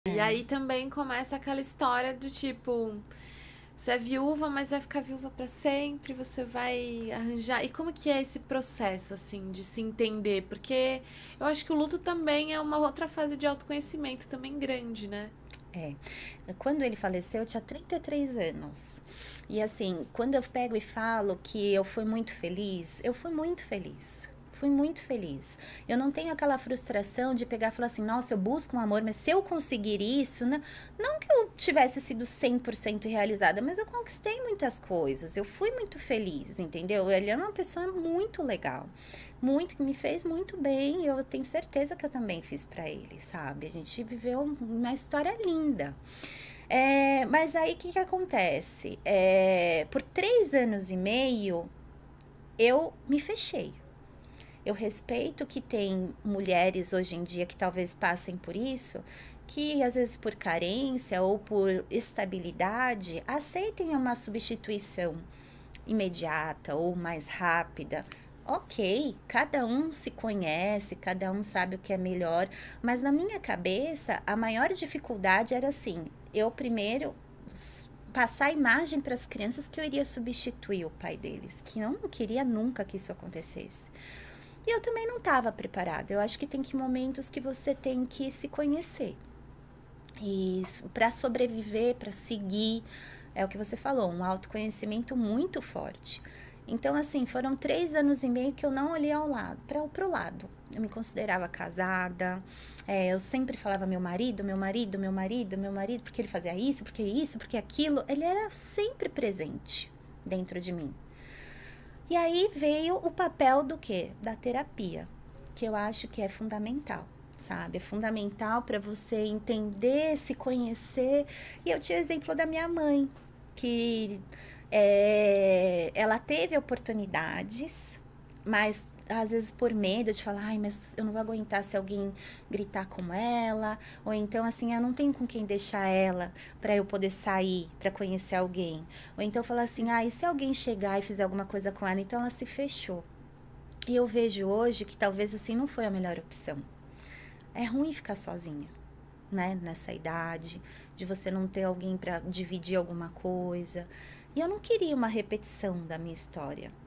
E aí também começa aquela história do tipo, você é viúva, mas vai ficar viúva pra sempre, você vai arranjar. E como que é esse processo, assim, de se entender? Porque eu acho que o luto também é uma outra fase de autoconhecimento também grande, né? É. Quando ele faleceu, eu tinha 33 anos. E assim, quando eu pego e falo que eu fui muito feliz, eu fui muito feliz. Fui muito feliz. Eu não tenho aquela frustração de pegar e falar assim, nossa, eu busco um amor, mas se eu conseguir isso, né? Não que eu tivesse sido 100% realizada, mas eu conquistei muitas coisas. Eu fui muito feliz, entendeu? Ele é uma pessoa muito legal. Muito, que me fez muito bem. Eu tenho certeza que eu também fiz para ele, sabe? A gente viveu uma história linda. Mas aí o que acontece? Por 3 anos e meio eu me fechei. Eu respeito que tem mulheres hoje em dia que talvez passem por isso, que às vezes por carência ou por estabilidade aceitem uma substituição imediata ou mais rápida. Ok, cada um se conhece, cada um sabe o que é melhor, mas na minha cabeça a maior dificuldade era assim: eu primeiro passar a imagem para as crianças que eu iria substituir o pai deles, que eu não queria nunca que isso acontecesse. E eu também não estava preparada. Eu acho que tem que momentos que você tem que se conhecer. E para sobreviver, para seguir, é o que você falou, um autoconhecimento muito forte. Então, assim, foram 3 anos e meio que eu não olhei ao lado, para o lado. Eu me considerava casada, eu sempre falava meu marido, meu marido, meu marido, meu marido, porque ele fazia isso, porque aquilo. Ele era sempre presente dentro de mim. E aí veio o papel do quê? Da terapia, que eu acho que é fundamental, sabe? É fundamental para você entender, se conhecer. E eu tinha o exemplo da minha mãe, que ela teve oportunidades, mas às vezes por medo de falar, ai, mas eu não vou aguentar se alguém gritar com ela, ou então assim, eu não tenho com quem deixar ela para eu poder sair, para conhecer alguém. Ou então falar assim, ai, se alguém chegar e fizer alguma coisa com ela, então ela se fechou. E eu vejo hoje que talvez assim não foi a melhor opção. É ruim ficar sozinha, né, nessa idade, de você não ter alguém para dividir alguma coisa. E eu não queria uma repetição da minha história.